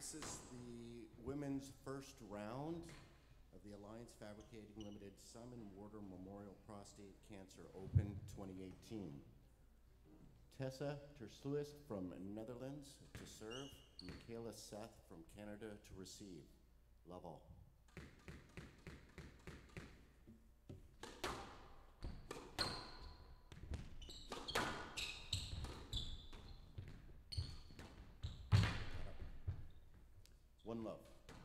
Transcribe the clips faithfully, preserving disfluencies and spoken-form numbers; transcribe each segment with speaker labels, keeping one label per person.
Speaker 1: This is the women's first round of the Alliance Fabricating Limited Simon Warder Memorial Prostate Cancer Open twenty eighteen. Tessa ter Slius from Netherlands to serve, Miccala Seth from Canada to receive. Love all. One love.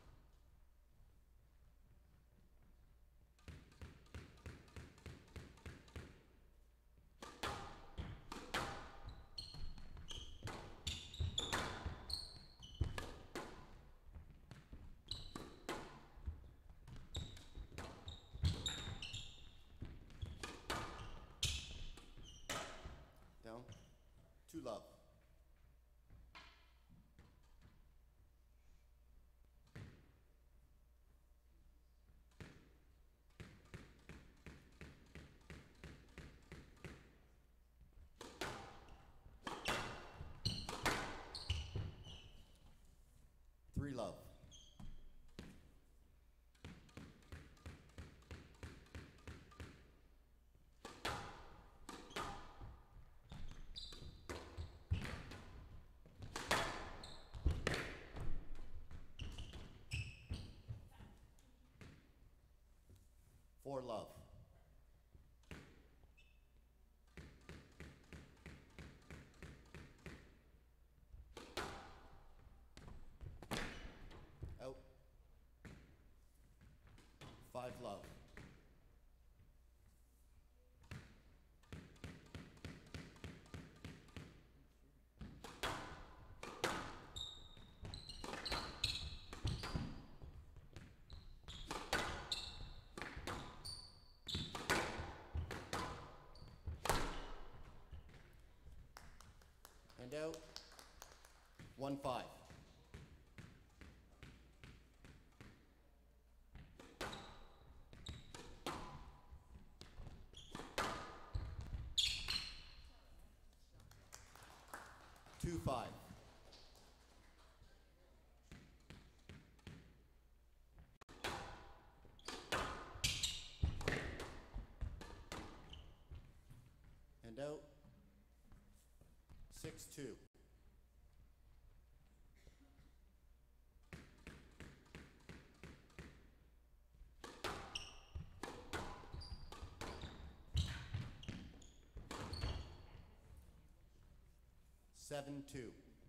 Speaker 1: Down. Two love. Three love. Four love. Out. Five love. And out. One five. Two five. And out. Six two. Seven two.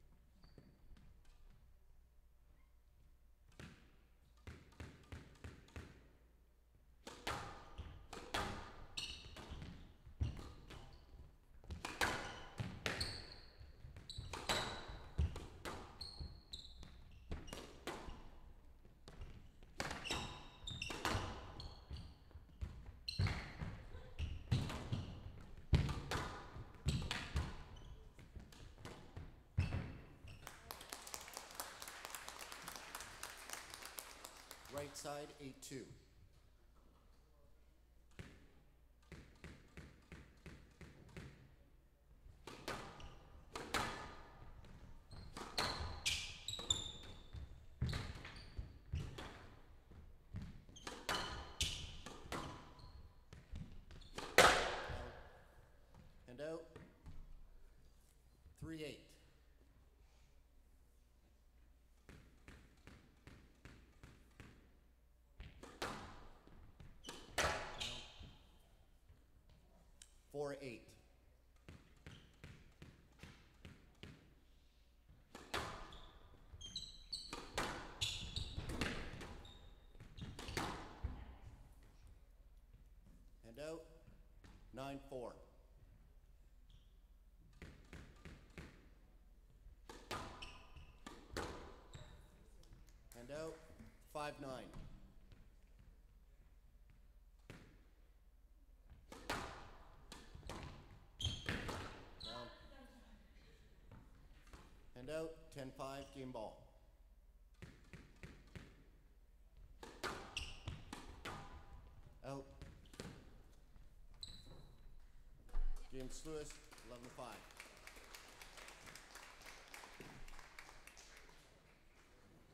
Speaker 1: Right side, eight two. And out. Three eight. Four eight. And out. Nine four. And out. Five nine. And out, ten five, game ball. Out. Game Slius, eleven five.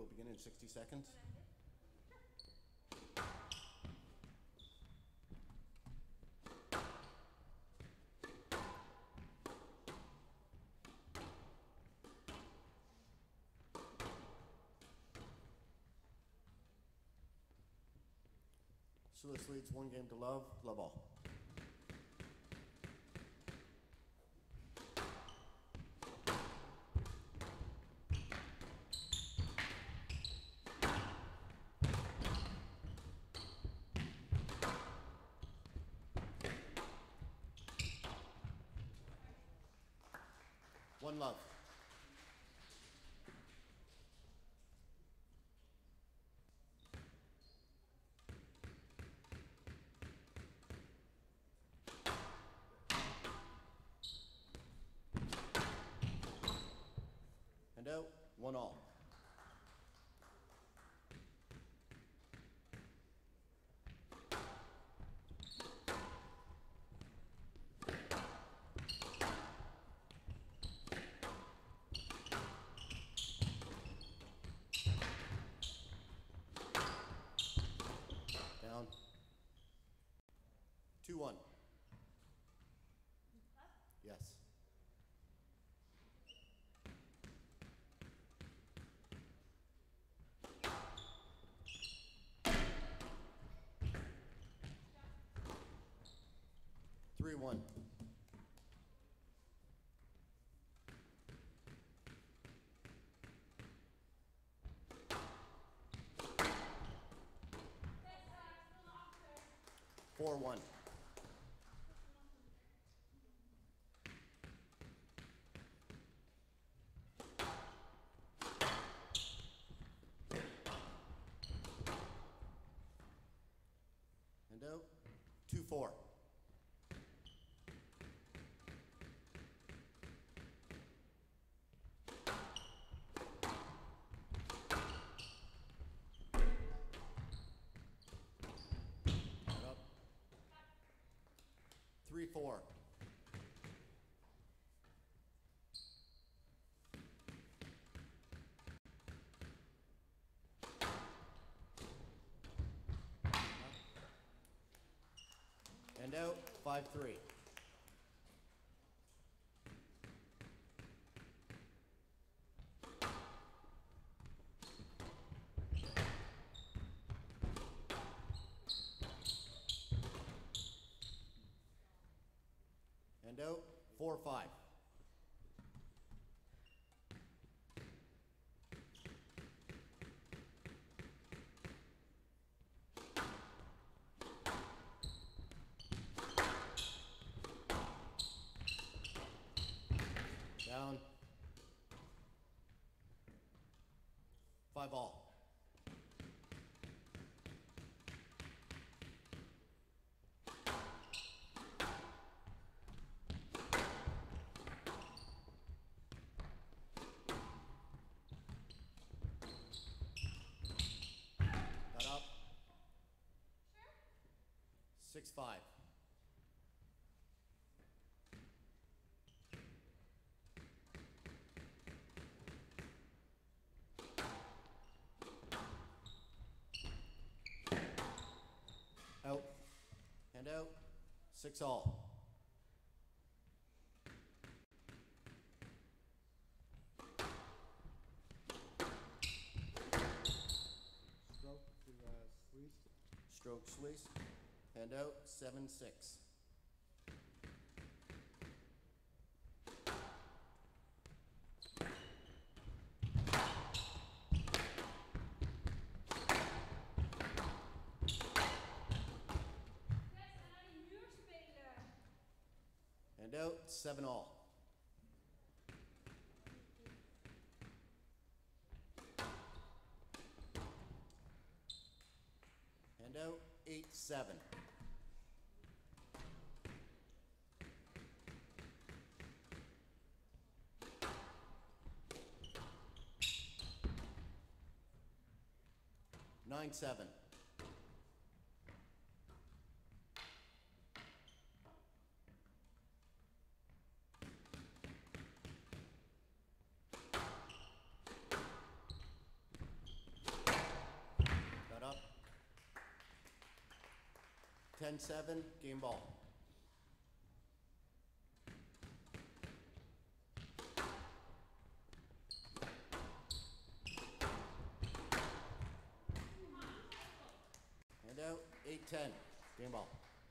Speaker 1: will begin in sixty seconds. Slius leads one game to love, love all. One love. And out, one all. Down. Two one. Yes. Three one. Four one. And out. Two four. Up. Three four. And out, five three. And out, four five. Down. Five all. Got up. Six five. Out. And out. Six all.
Speaker 2: Stroke to uh, Slius.
Speaker 1: Stroke Slius. And out. Seven six. And out. Seven all. And out. Eight seven. Nine seven. ten seven, game ball. Hand out, eight ten, game ball.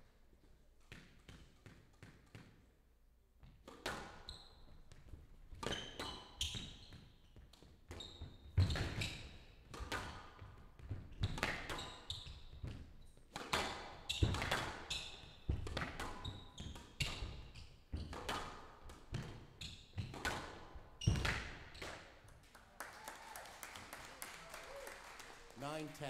Speaker 1: nine ten.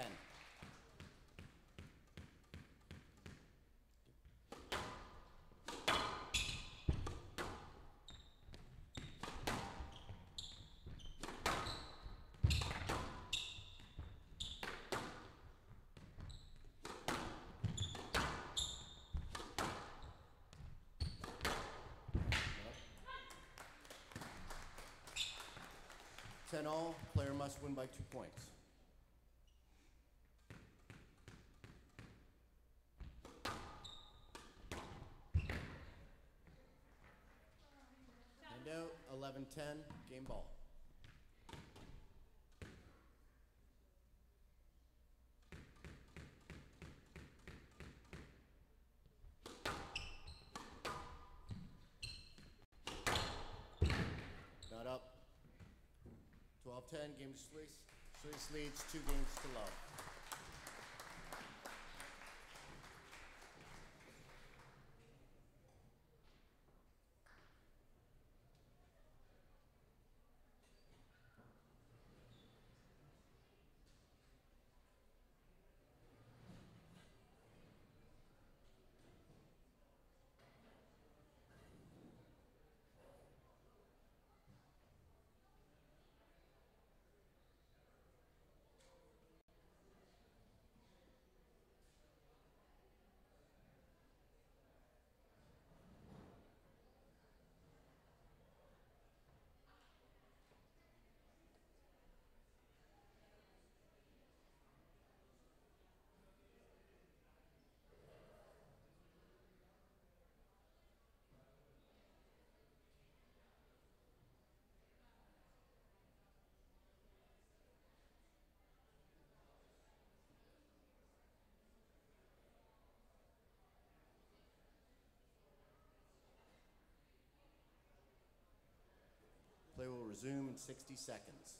Speaker 1: ten all, player must win by two points. Hand out, eleven ten, game ball. Not up. twelve ten, game to Slius. Slius leads two games to love. Play will resume in sixty seconds.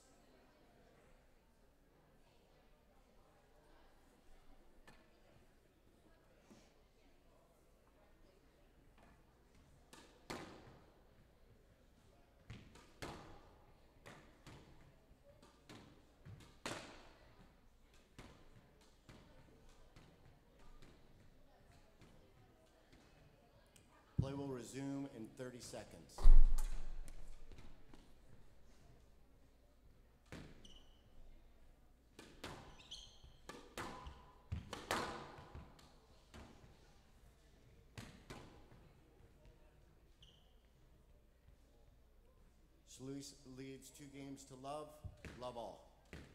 Speaker 1: Play will resume in thirty seconds. Slius leads two games to love. Love all.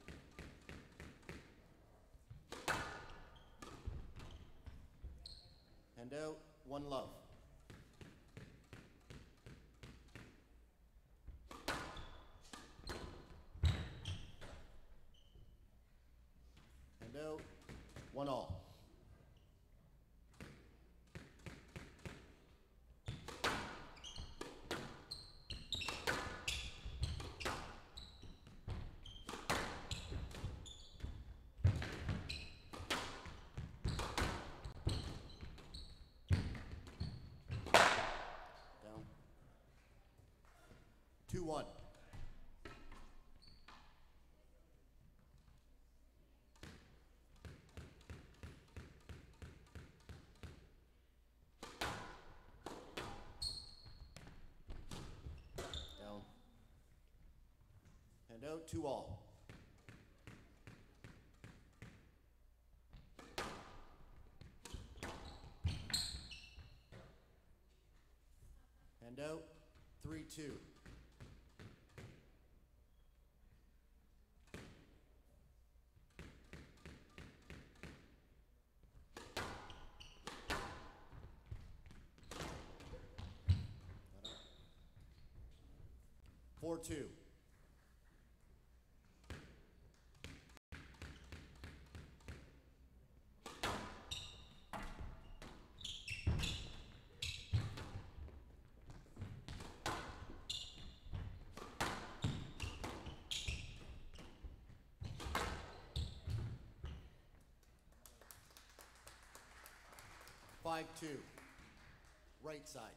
Speaker 1: Hand out, one love. Hand out, one all. two one. Down. Hand out, two all. Hand out, three two. four two. five two. Right side.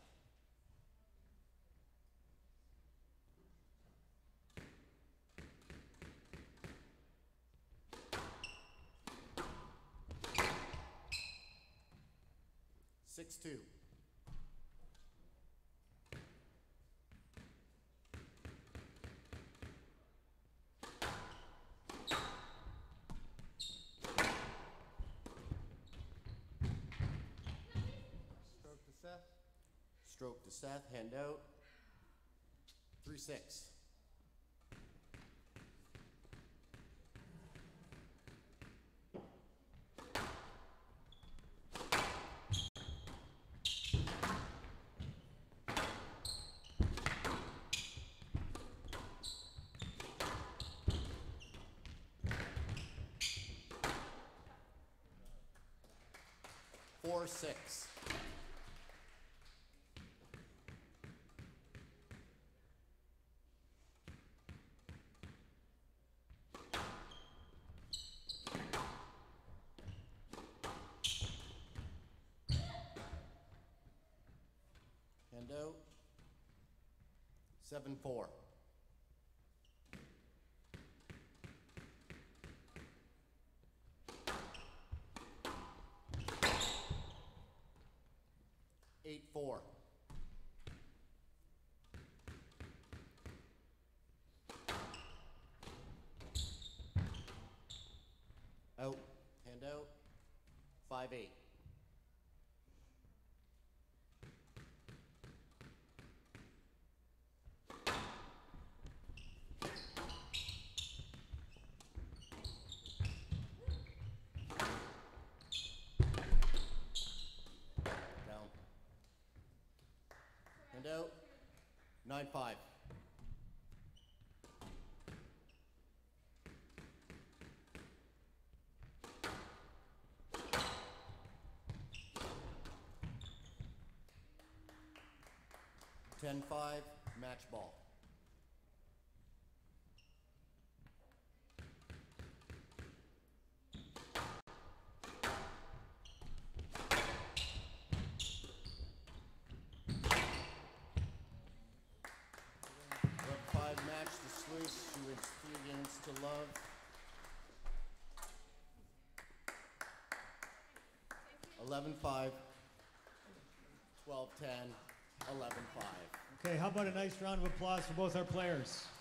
Speaker 1: six two.
Speaker 2: Stroke to Seth.
Speaker 1: Stroke to Seth, hand out. three six. four six. Hand out. seven four. eight four. Out, hand out. five eight. Down. Hand out. nine five. ten five, match ball. eleven five match to Slius. She wins three games to love. eleven five, twelve ten, eleven five.
Speaker 3: Okay, how about a nice round of applause for both our players?